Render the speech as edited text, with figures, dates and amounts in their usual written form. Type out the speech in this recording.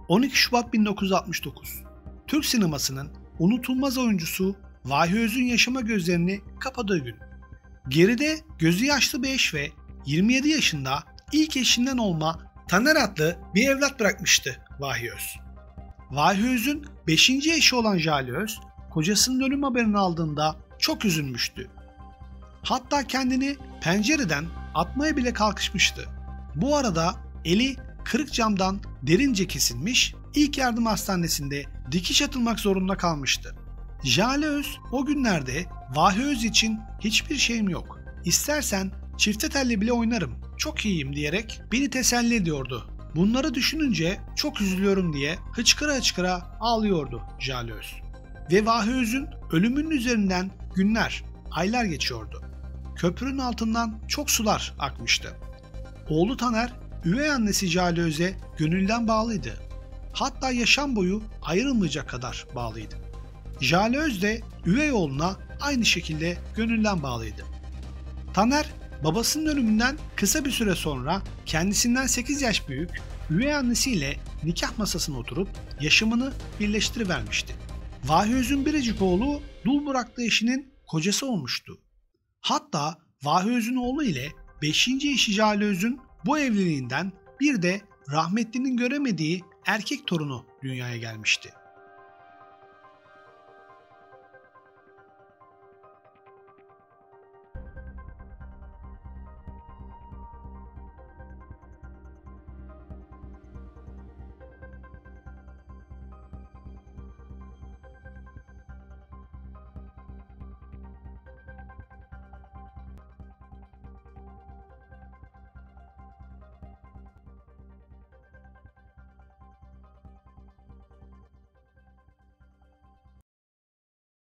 12 Şubat 1969. Türk sinemasının unutulmaz oyuncusu Vahi Öz'ün yaşama gözlerini kapadığı gün. Geride gözü yaşlı bir eş ve 27 yaşında ilk eşinden olma Taner adlı bir evlat bırakmıştı Vahi Öz. Vahi Öz'ün 5. eşi olan Jale Öz, kocasının ölüm haberini aldığında çok üzülmüştü. Hatta kendini pencereden atmaya bile kalkışmıştı. Bu arada eli kırık camdan derince kesilmiş, ilk yardım hastanesinde dikiş atılmak zorunda kalmıştı. Jale Öz o günlerde Vahi Öz için hiçbir şeyim yok, İstersen çifte telli bile oynarım, çok iyiyim diyerek beni teselli ediyordu. Bunları düşününce çok üzülüyorum diye hıçkıra hıçkıra ağlıyordu Jale Öz. Ve Vahi Öz'ün ölümünün üzerinden günler, aylar geçiyordu. Köprünün altından çok sular akmıştı. Oğlu Taner, üvey annesi Jale Öz'e gönülden bağlıydı. Hatta yaşam boyu ayrılmayacak kadar bağlıydı. Jale Öz de üvey oğluna aynı şekilde gönülden bağlıydı. Taner, babasının ölümünden kısa bir süre sonra kendisinden 8 yaş büyük üvey annesiyle nikah masasına oturup yaşamını birleştirivermişti. Vahi Öz'ün biricik oğlu dul bıraktığı eşinin kocası olmuştu. Hatta Vahi Öz'ün oğlu ile 5. eşi Jale Öz'ün bu evliliğinden bir de rahmetlinin göremediği erkek torunu dünyaya gelmişti.